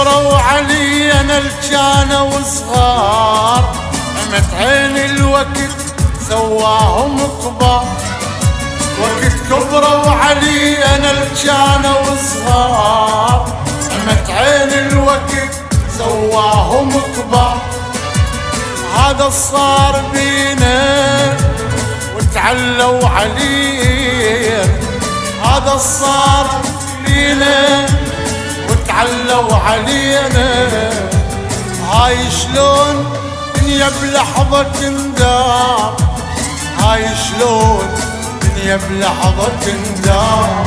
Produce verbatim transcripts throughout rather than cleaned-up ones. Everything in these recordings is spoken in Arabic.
كبروا علي انا الجانة وصغار، عمت عين الوقت سواهم كبار. وقت كبروا علي انا الجانة وصغار، عمت عين الوقت سواهم كبار. هذا صار بينا وتعلوا علينا، هذا صار بينا وتعلوا علينا. هاي شلون دنيا بلحظة تندار، هاي شلون دنيا بلحظة تندار.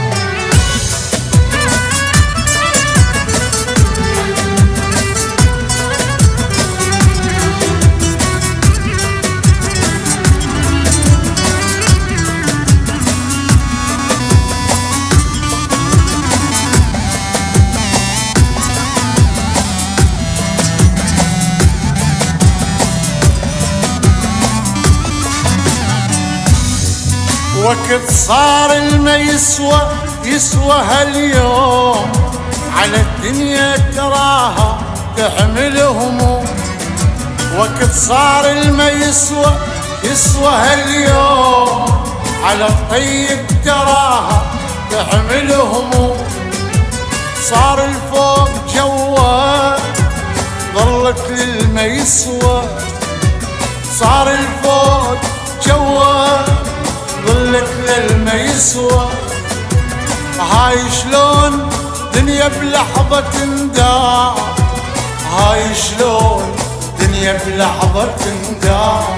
وقت صار الما يسوى يسوى هاليوم، على الدنيا تراها تحمل هموم. وقت صار الما يسوى يسوى هاليوم، على الطيب تراها تحمل هموم. صار الفوق جوا ظلت للما يسوى، صار الفوق جوا ظلت للما يسوى. هاي شلون دنيا بلحظة تندار، هاي شلون دنيا بلحظة تندار.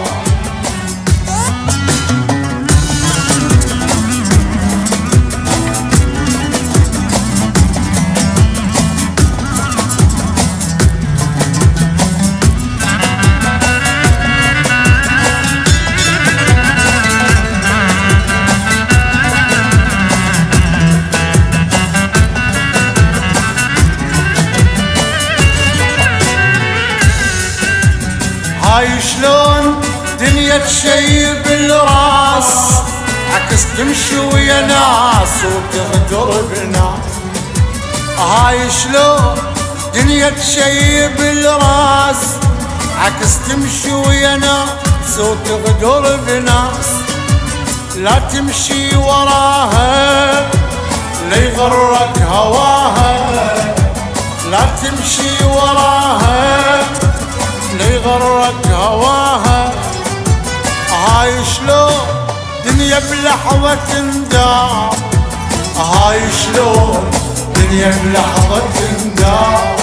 هاي شلون دنيا تشيب الراس، عكس تمشي ويا ناس وتغدر بناس. هاي شلون دنيا تشيب الراس، عكس تمشي ويا ناس وتغدر بناس. لا تمشي وراها ليغرك هواها، لا تمشي وراها ليغرك هواها. هاي شلون دنيا بلحظة تندار، هاي شلون دنيا بلحظة تندار.